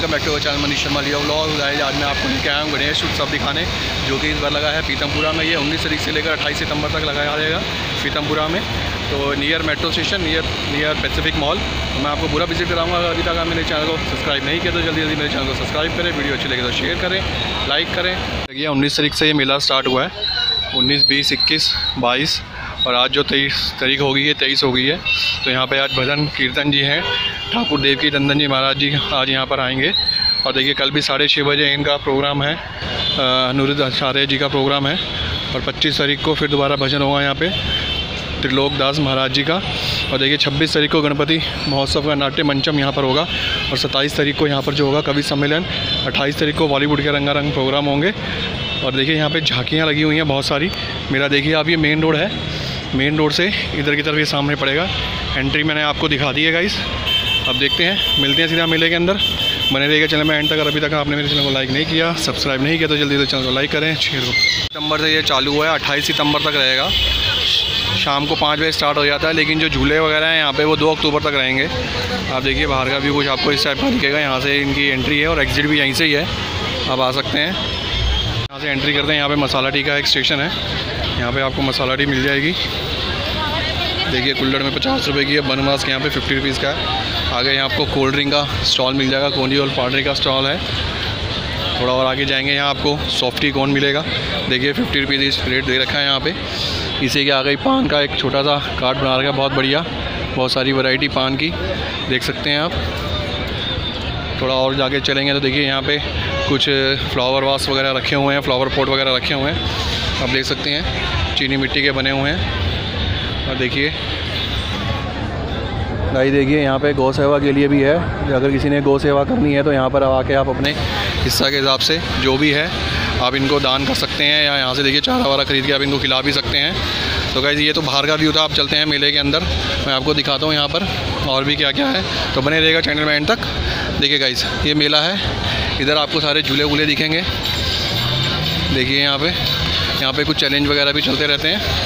Welcome back to channel Manish Sharma लिया vlog. आज मैं आपको लेके आया हूँ गणेश उत्सव दिखाने, जो कि इस बार लगा है पीतमपुरा में। ये 19 तारीख से लेकर 28 सितंबर तक लगाया जाएगा पीतमपुरा में, तो near metro station, near pacific mall. तो मैं आपको पूरा विजिट कराऊंगा। अगर अभी तक आप मेरे चैनल को सब्सक्राइब नहीं किया तो जल्दी जल्दी मेरे चैनल को सब्सक्राइब करें। वीडियो अच्छी लगे तो शेयर करें, लाइक करें। देखिए 19 तारीख से ये मेला स्टार्ट हुआ है, 19, 20, 21, 22 और आज जो 23 तारीख हो गई है, 23 हो गई है। तो यहाँ पे आज भजन कीर्तन जी हैं, ठाकुर देवकी नंदन जी महाराज जी आज यहाँ पर आएंगे। और देखिए कल भी 6:30 बजे इनका प्रोग्राम है, अनुरुद्ध आचार्य जी का प्रोग्राम है। और 25 तारीख को फिर दोबारा भजन होगा यहाँ पे त्रिलोक दास महाराज जी का। और देखिए 26 तारीख को गणपति महोत्सव का नाट्य मंचम यहाँ पर होगा। और 27 तारीख को यहाँ पर जो होगा कवि सम्मेलन। 28 तारीख को बॉलीवुड के रंगारंग प्रोग्राम होंगे। और देखिए यहाँ पे झांकियाँ लगी हुई हैं बहुत सारी। मेरा देखिए आप, ये मेन रोड है, मेन रोड से इधर की तरफ ये सामने पड़ेगा। एंट्री मैंने आपको दिखा दी है गाइस। अब देखते हैं, मिलते हैं सीधा मेले के अंदर। बने रहेगा चैनल में एंड तक। अभी तक आपने मेरे चैनल को लाइक नहीं किया, सब्सक्राइब नहीं किया तो जल्दी से चैनल को लाइक करें, शेयर करें। सितंबर से ये चालू हुआ है, 28 सितंबर तक रहेगा। शाम को 5 बजे स्टार्ट हो जाता है, लेकिन जो झूले वगैरह हैं यहाँ पे वो 2 अक्टूबर तक रहेंगे। आप देखिए बाहर का व्यू कुछ आपको इस टाइप का दिखेगा। यहाँ से इनकी एंट्री है और एग्जिट भी यहीं से ही है, आप आ सकते हैं। यहाँ से एंट्री करते हैं। यहाँ पे मसाला टी का एक स्टेशन है, यहाँ पे आपको मसाला टी मिल जाएगी। देखिए कुल्हड़ में 50 रुपये की है, बनवास के यहाँ पे 50 रुपीज़ का है। आगे यहाँ आपको कोल्ड ड्रिंक का स्टॉल मिल जाएगा, कोनी और पाउडर का स्टॉल है। थोड़ा और आगे जाएंगे, यहाँ आपको सॉफ्टी कॉर्न मिलेगा। देखिए 50 रुपीज़ रेट दे रखा है यहाँ पे। इसी के आगे पान का एक छोटा सा कार्ट बना रखा है, बहुत बढ़िया, बहुत सारी वैरायटी पान की देख सकते हैं आप। थोड़ा और जाके चलेंगे तो देखिए यहाँ पे कुछ फ्लावर वास वगैरह रखे हुए हैं, फ्लावर पॉट वगैरह रखे हुए हैं, आप देख सकते हैं, चीनी मिट्टी के बने हुए हैं। और देखिए भाई, देखिए यहाँ पे गौ सेवा के लिए भी है। अगर किसी ने गौ सेवा करनी है तो यहाँ पर आके आप अपने हिस्सा के हिसाब से जो भी है आप इनको दान कर सकते हैं, या यहाँ से देखिए चारा वारा ख़रीद के आप इनको खिला भी सकते हैं। तो गाइस ये तो बाहर का व्यू था। आप चलते हैं मेले के अंदर, मैं आपको दिखाता हूँ यहाँ पर और भी क्या क्या है। तो बने रहेगा चैनल में एंड तक। देखिए गाइस ये मेला है, इधर आपको सारे झूले वूले दिखेंगे। देखिए यहाँ पे कुछ चैलेंज वगैरह भी चलते रहते हैं।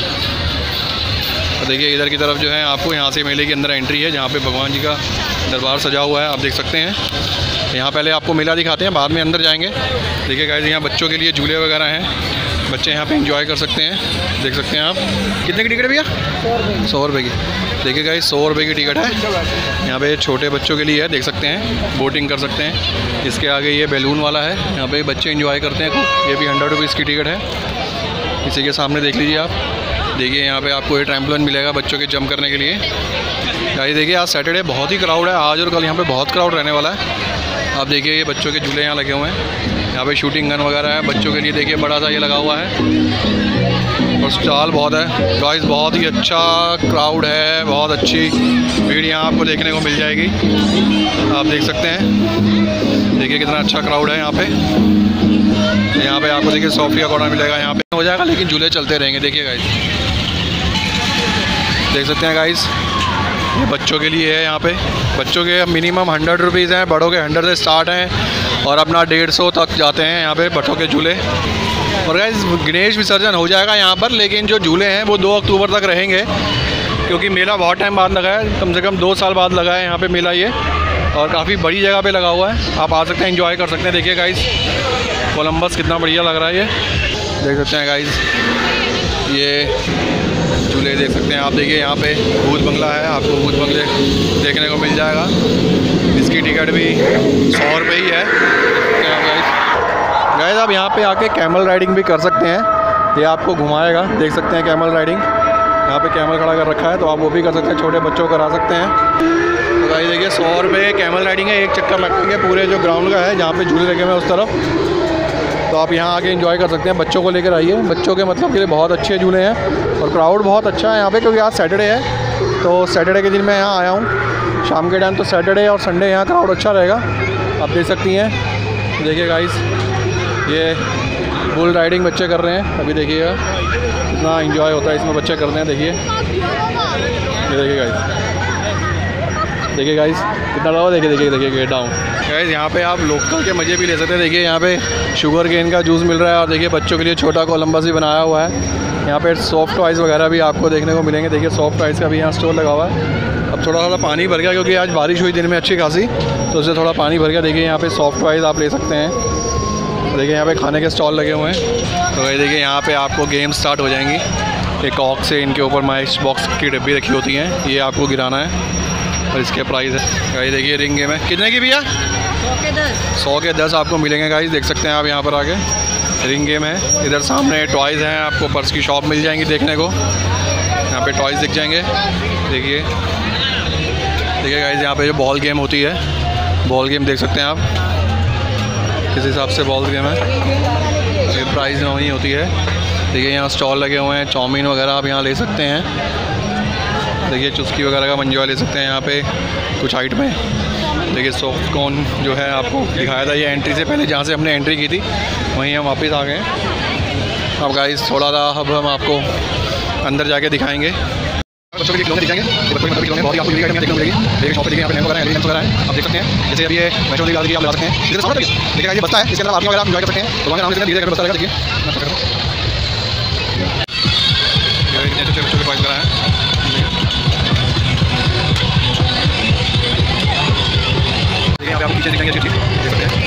और देखिए इधर की तरफ जो है आपको यहाँ से मेले के अंदर एंट्री है, जहाँ पे भगवान जी का दरबार सजा हुआ है, आप देख सकते हैं। यहाँ पहले आपको मेला दिखाते हैं, बाद में अंदर जाएंगे। देखिए गाइस यहाँ बच्चों के लिए झूले वगैरह हैं, बच्चे यहाँ पे एंजॉय कर सकते हैं, देख सकते हैं आप। कितने की टिकट है भैया? 100 रुपये की। देखिए गाइस 100 रुपये की टिकट है। यहाँ पे छोटे बच्चों के लिए है, देख सकते हैं, बोटिंग कर सकते हैं। इसके आगे ये बैलून वाला है, यहाँ पे बच्चे एंजॉय करते हैं, ये भी 100 रुपीज़ की टिकट है। इसी के सामने देख लीजिए आप। देखिए यहाँ पे आपको ये ट्रैम्पोलिन मिलेगा बच्चों के जंप करने के लिए। गाइस देखिए आज सैटरडे बहुत ही क्राउड है, आज और कल यहाँ पे बहुत क्राउड रहने वाला है। आप देखिए ये बच्चों के झूले यहाँ लगे हुए हैं, यहाँ पे शूटिंग गन वगैरह है बच्चों के लिए। देखिए बड़ा सा ये लगा हुआ है और स्टॉल बहुत है। गाइस बहुत ही अच्छा क्राउड है, बहुत अच्छी भीड़ यहाँ आपको देखने को मिल जाएगी, आप देख सकते हैं। देखिए कितना अच्छा क्राउड है यहाँ पे। यहाँ पे आपको देखिए सॉफ्टी का कॉर्नर मिलेगा, यहाँ पे हो जाएगा, लेकिन झूले चलते रहेंगे। देखिए गाइस देख सकते हैं गाइस, ये बच्चों के लिए है। यहाँ पे बच्चों के मिनिमम 100 रुपीज़ हैं, बड़ों के 100 से स्टार्ट हैं और अपना 150 तक जाते हैं यहाँ पे बच्चों के झूले। और गाइस गणेश विसर्जन हो जाएगा यहाँ पर, लेकिन जो झूले हैं वो 2 अक्टूबर तक रहेंगे, क्योंकि मेला बहुत टाइम बाद लगा है, कम से कम 2 साल बाद लगा है यहाँ पे मेला ये, और काफ़ी बड़ी जगह पे लगा हुआ है। आप आ सकते हैं, एंजॉय कर सकते हैं। देखिए गाइस कोलंबस कितना बढ़िया लग रहा है, ये देख सकते हैं गाइस। ये झूले देख सकते हैं आप। देखिए यहाँ पे भूत बंगला है, आपको भूत बंगले देखने को मिल जाएगा। इसकी टिकट भी 100 रुपये ही है। गाइस आप यहाँ पे आके कैमल राइडिंग भी कर सकते हैं, ये आपको घुमाएगा, देख सकते हैं कैमल राइडिंग। यहाँ पे कैमल खड़ा कर रखा है, तो आप वो भी कर सकते हैं, छोटे बच्चों को करा सकते हैं। तो गाइस देखिए 100 रुपये कैमल राइडिंग है, एक चक्कर लगाएंगे पूरे जो ग्राउंड का है, जहाँ पे झूले लगे हुए हैं उस तरफ। तो आप यहाँ आके एंजॉय कर सकते हैं, बच्चों को लेकर आइए, बच्चों के मतलब के लिए बहुत अच्छे झूले हैं। और क्राउड बहुत अच्छा है यहाँ पे, क्योंकि आज सैटरडे है, तो सैटरडे के दिन मैं यहाँ आया हूँ शाम के टाइम। तो सैटरडे और संडे यहाँ क्राउड अच्छा रहेगा, आप देख सकती हैं। देखिए गाइस ये बुल राइडिंग बच्चे कर रहे हैं, अभी देखिएगा कितना एंजॉय होता है इसमें, बच्चे करते हैं। देखिए ये देखिए गाइस, देखिए गाइस कितना रहा, देखिए गेट डाउन। गाइस यहाँ पे आप लोकल के मज़े भी ले सकते हैं। देखिए यहाँ पे शुगर केन का जूस मिल रहा है, और देखिए बच्चों के लिए छोटा कोलंबस भी बनाया हुआ है। यहाँ पे सॉफ्ट टॉयज़ वगैरह भी आपको देखने को मिलेंगे। देखिए सॉफ्ट टॉयज़ का भी यहाँ स्टोर लगा हुआ है। अब थोड़ा सा पानी भर गया क्योंकि आज बारिश हुई दिन में अच्छी खासी, तो उससे थोड़ा पानी भर गया। देखिए यहाँ पे सॉफ्ट टॉयज़ आप ले सकते हैं। देखिए यहाँ पे खाने के स्टॉल लगे हुए हैं। तो ये देखिए यहाँ पे आपको गेम स्टार्ट हो जाएंगी। एक कॉक से इनके ऊपर मैच बॉक्स की डब्बी रखी होती हैं, ये आपको गिराना है और इसके प्राइस है। ये देखिए रिंग गेम है। कितने की भैया? 100 के 10 आपको मिलेंगे गाइस, देख सकते हैं आप यहाँ पर आके। रिंग गेम है। इधर सामने टॉयज़ हैं, आपको पर्स की शॉप मिल जाएंगी देखने को। यहाँ पे टॉयज़ दिख जाएंगे। देखिए गाइस यहाँ पे जो बॉल गेम होती है, बॉल गेम देख सकते हैं आप किस हिसाब से बॉल गेम है। ये प्राइस में वही होती है। देखिए यहाँ स्टॉल लगे हुए हैं, चाउमीन वगैरह आप यहाँ ले सकते हैं। देखिए चुस्की वगैरह का मंजवा ले सकते हैं यहाँ पे कुछ हाइट में। देखिए सॉफ्ट कॉर्न जो है आपको दिखाया था, ये एंट्री से पहले जहाँ से हमने एंट्री की थी वहीं हम वापस आ गए। अब गाइस थोड़ा सा अब हम आपको अंदर जाके दिखाएंगे। बच्चों के लिए खिलौने दिखाएंगे, बच्चों के खिलौने बहुत ही आपको यूनिक आइटम देखने को मिलेगी। देखिए शॉप पे देखिए यहाँ पे नेम वगैरह है, एलिमेंट्स वगैरह है, आप देख सकते हैं। जैसे अभी ये मेट्रो की आप लगा सकते हैं। इसके सामने देखिए ये बस्ता है, इसके अंदर आर्मी वगैरह आप एंजॉय कर सकते हैं। भगवान के नाम से धीरे धीरे बस्ता रहेगा। देखिए कितने छोटे छोटे प्राइस वगैरह हैं। देखिए यहाँ पे आपको पीछे दिखाएंगे अच्छी चीज़ देख सकते हैं।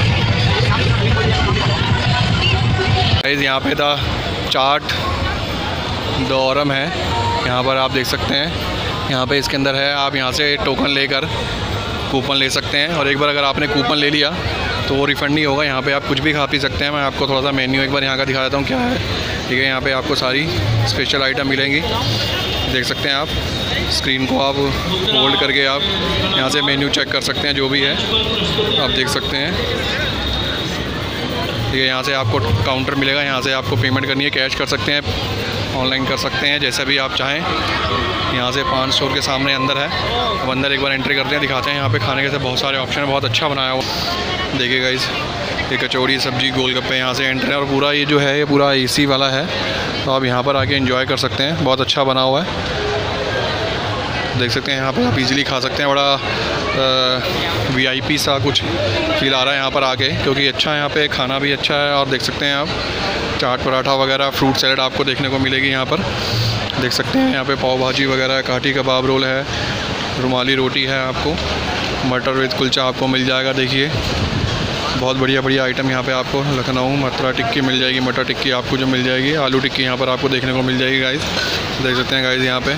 यहाँ पे था चाट दौरम है, यहाँ पर आप देख सकते हैं। यहाँ पे इसके अंदर है, आप यहाँ से टोकन लेकर कूपन ले सकते हैं और एक बार अगर आपने कूपन ले लिया तो वो रिफ़ंड नहीं होगा। यहाँ पे आप कुछ भी खा पी सकते हैं। मैं आपको थोड़ा सा मेन्यू एक बार यहाँ का दिखा देता हूँ क्या है। ठीक है, यहाँ पे आपको सारी स्पेशल आइटम मिलेंगी, देख सकते हैं आप। स्क्रीन को आप होल्ड करके आप यहाँ से मेन्यू चेक कर सकते हैं, जो भी है आप देख सकते हैं। ठीक है, यहाँ से आपको काउंटर मिलेगा, यहाँ से आपको पेमेंट करनी है, कैश कर सकते हैं, ऑनलाइन कर सकते हैं, जैसा भी आप चाहें। यहाँ से 5 स्टोर के सामने अंदर है। अब अंदर एक बार एंट्री करते हैं, दिखाते हैं। यहाँ पे खाने के से बहुत सारे ऑप्शन है, बहुत अच्छा बनाया हुआ। देखिए गाइस ये कचौड़ी सब्जी गोलगप्पे, यहाँ से एंट्री है और पूरा ये जो है ये पूरा AC वाला है, तो आप यहाँ पर आके एंजॉय कर सकते हैं। बहुत अच्छा बना हुआ है, देख सकते हैं। यहाँ पर आप इजीली खा सकते हैं। बड़ा VIP सा कुछ फील आ रहा है यहाँ पर आके, क्योंकि अच्छा है यहाँ पे, खाना भी अच्छा है। और देख सकते हैं आप चाट पराठा वगैरह, फ्रूट सैलड आपको देखने को मिलेगी यहाँ पर, देख सकते हैं। यहाँ पे पाव भाजी वगैरह, काठी कबाब रोल है, रुमाली रोटी है, आपको मटर विद कुलचा आपको मिल जाएगा। देखिए बहुत बढ़िया बढ़िया आइटम यहाँ पे आपको लखनऊ मथुरा टिक्की मिल जाएगी, मटर टिक्की आपको जो मिल जाएगी, आलू टिक्की यहाँ पर आपको देखने को मिल जाएगी गाइस, देख सकते हैं गाइस। यहाँ पे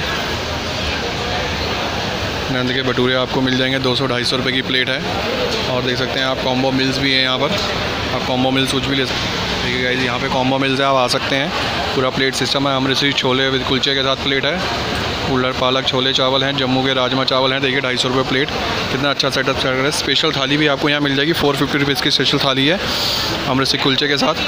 नंद के भटूरे आपको मिल जाएंगे, 200-250 रुपये की प्लेट है। और देख सकते हैं आप कॉम्बो मिल्स भी हैं यहाँ पर, आप कॉम्बो मिल्स कुछ भी ले सकते हैं। ठीक है गाइस, यहाँ पे कॉम्बो मिल्स है, आप आ सकते हैं। पूरा प्लेट सिस्टम है, अमृतसरी छोले विद कुलचे के साथ प्लेट है, कुल्हड़ पालक छोले चावल हैं, जम्मू के राजमा चावल हैं। देखिए 250 रुपये प्लेट, कितना अच्छा सेटअप चल रहा है। स्पेशल थाली भी आपको यहाँ मिल जाएगी, 450 रुपीज़ की स्पेशल थाली है अमृतसरी कुलचे के साथ।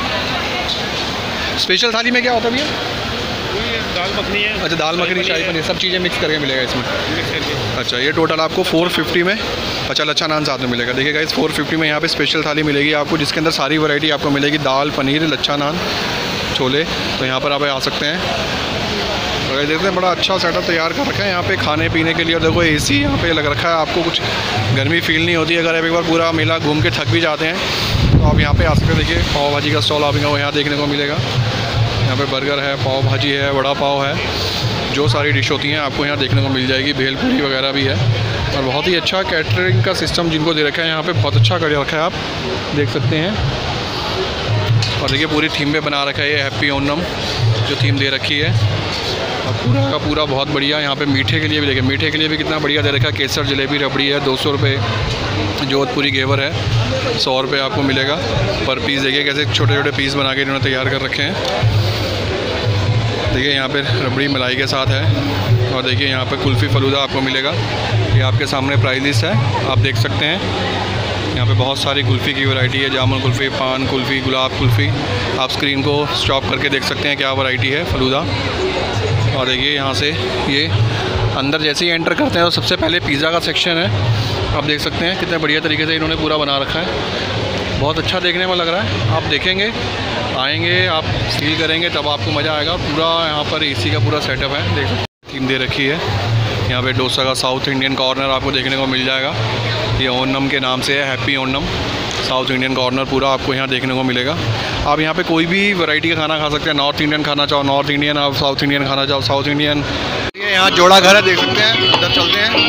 स्पेशल थाली में क्या होता है भैया? दाल मखनी है। अच्छा, दाल मखनी, शाही पनीर, सब चीज़ें मिक्स करके मिलेगा इसमें। अच्छा, ये टोटल आपको 450 में। अच्छा, लच्छा नान साथ में मिलेगा। देखिए गाइस 450 में यहाँ पे स्पेशल थाली मिलेगी आपको, जिसके अंदर सारी वैरायटी आपको मिलेगी, दाल पनीर लच्छा नान छोले। तो यहाँ पर आप आ सकते हैं। और देखते हैं बड़ा अच्छा सेटअप तैयार कर रखा है यहाँ पे खाने पीने के लिए। और देखो AC यहाँ पे लग रखा है, आपको कुछ गर्मी फील नहीं होती। अगर आप एक बार पूरा मेला घूम के थक भी जाते हैं तो आप यहाँ पे आ सकते हैं। देखिए पाव भाजी का स्टॉल आपको यहाँ देखने को मिलेगा। यहाँ पे बर्गर है, पाव भाजी है, वड़ा पाव है, जो सारी डिश होती हैं आपको यहाँ देखने को मिल जाएगी। भेलपूरी वगैरह भी है। और बहुत ही अच्छा कैटरिंग का सिस्टम जिनको दे रखा है यहाँ पे, बहुत अच्छा कर रखा है, आप देख सकते हैं। और देखिए पूरी थीम पे बना रखा है ये हैप्पी ओनम जो थीम दे रखी है। और पूरा का पूरा बहुत बढ़िया। यहाँ पे मीठे के लिए भी देखिए, मीठे के लिए भी कितना बढ़िया दे रखा है। केसर जलेबी रबड़ी है, 200 रुपये। जोधपुरी घेवर है, 100 रुपये आपको मिलेगा पर पीस। देखिए कैसे छोटे छोटे पीस बना के इन्होंने तैयार कर रखे हैं। देखिए यहाँ पे रबड़ी मलाई के साथ है। और देखिए यहाँ पे कुल्फ़ी फलूदा आपको मिलेगा, ये आपके सामने प्राइस लिस्ट है, आप देख सकते हैं। यहाँ पे बहुत सारी कुल्फ़ी की वैरायटी है, जामुन कुल्फ़ी, पान कुल्फ़ी, गुलाब कुल्फ़ी। आप स्क्रीन को स्टॉप करके देख सकते हैं क्या वैरायटी है फलूदा। और देखिए यहाँ से ये अंदर जैसे ही एंटर करते हैं तो सबसे पहले पिज़्ज़ा का सेक्शन है, आप देख सकते हैं कितने बढ़िया तरीके से इन्होंने पूरा बना रखा है। बहुत अच्छा देखने में लग रहा है। आप देखेंगे, आएंगे, आप फील करेंगे, तब आपको मज़ा आएगा। पूरा यहाँ पर AC का पूरा सेटअप है, देख थीम दे रखी है। यहाँ पे डोसा का साउथ इंडियन कॉर्नर आपको देखने को मिल जाएगा, ये ओनम के नाम से है, happy Onam south Indian corner पूरा आपको यहाँ देखने को मिलेगा। आप यहाँ पे कोई भी वैरायटी का खाना खा सकते हैं। नॉर्थ इंडियन खाना चाहो नॉर्थ इंडियन, आप साउथ इंडियन खाना चाहो साउथ इंडियन। ये यहाँ जोड़ा घर है, देख सकते हैं। इधर चलते हैं,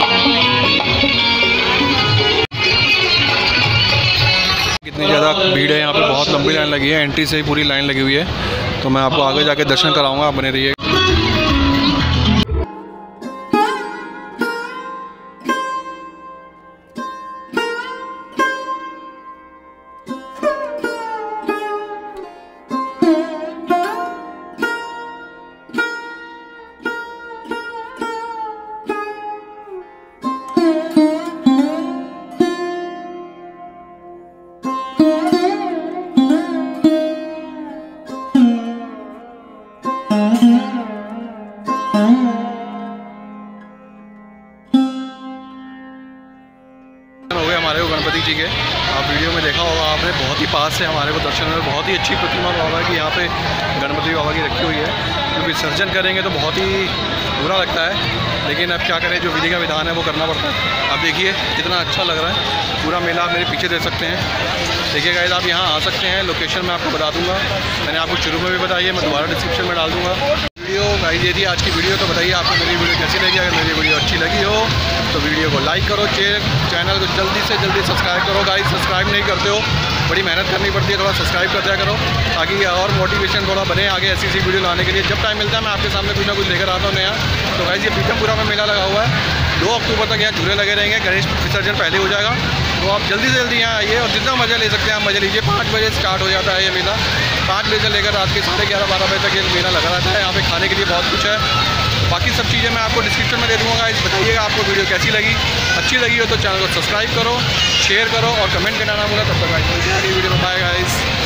कितनी ज़्यादा भीड़ है यहाँ पे, बहुत लंबी लाइन लगी है, एंट्री से ही पूरी लाइन लगी हुई है। तो मैं आपको आगे जाके दर्शन कराऊँगा, आप बने रहिए। हो गए हमारे को गणपति जी के, आप वीडियो में देखा होगा आपने, बहुत ही पास से हमारे को दर्शन हुए। बहुत ही अच्छी प्रतिमा बाबा की यहाँ पे गणपति बाबा की रखी हुई है। जो विसर्जन करेंगे तो बहुत ही बुरा लगता है, लेकिन अब क्या करें, जो विधि का विधान है वो करना पड़ता है। आप देखिए कितना अच्छा लग रहा है, पूरा मेला आप मेरे पीछे देख सकते हैं। देखिए गाइस, आप यहाँ आ सकते हैं, लोकेशन मैं आपको बता दूँगा, मैंने आपको शुरू में भी बताई है, मैं दोबारा डिस्क्रिप्शन में डाल दूँगा। वीडियो गाइस ये थी आज की वीडियो। तो बताइए आपको मेरी वीडियो कैसी लगी। अगर मेरी वीडियो अच्छी लगी हो तो वीडियो को लाइक करो, चैनल को जल्दी से जल्दी सब्सक्राइब करो। गाइस सब्सक्राइब नहीं करते हो, बड़ी मेहनत करनी पड़ती है, थोड़ा सब्सक्राइब कर दिया करो ताकि और मोटिवेशन थोड़ा बने आगे ऐसी वीडियो लाने के लिए। जब टाइम मिलता है मैं आपके सामने कुछ ना कुछ लेकर आता हूँ नया। तो गाइस ये पीतमपुरा में मेला लगा हुआ है, 2 अक्टूबर तक यहाँ झूले लगे रहेंगे। गणेश विसर्जन पहले हो जाएगा, तो आप जल्दी से जल्दी यहाँ आइए और जितना मज़ा ले सकते हैं आप मज़ा लीजिए। 5 बजे स्टार्ट हो जाता है ये मेला, 5 बजे से लेकर रात के 11:30-12 बजे तक ये मेला लगा रहता है। यहाँ पे खाने के लिए बहुत कुछ है, बाकी सब चीज़ें मैं आपको डिस्क्रिप्शन में दे दूँगा। इस बताइएगा आपको वीडियो कैसी लगी। अच्छी लगी हो तो चैनल को सब्सक्राइब करो, शेयर करो और कमेंट करना ना भूलो। तब तक गाइस वीडियो में बाय गाइस।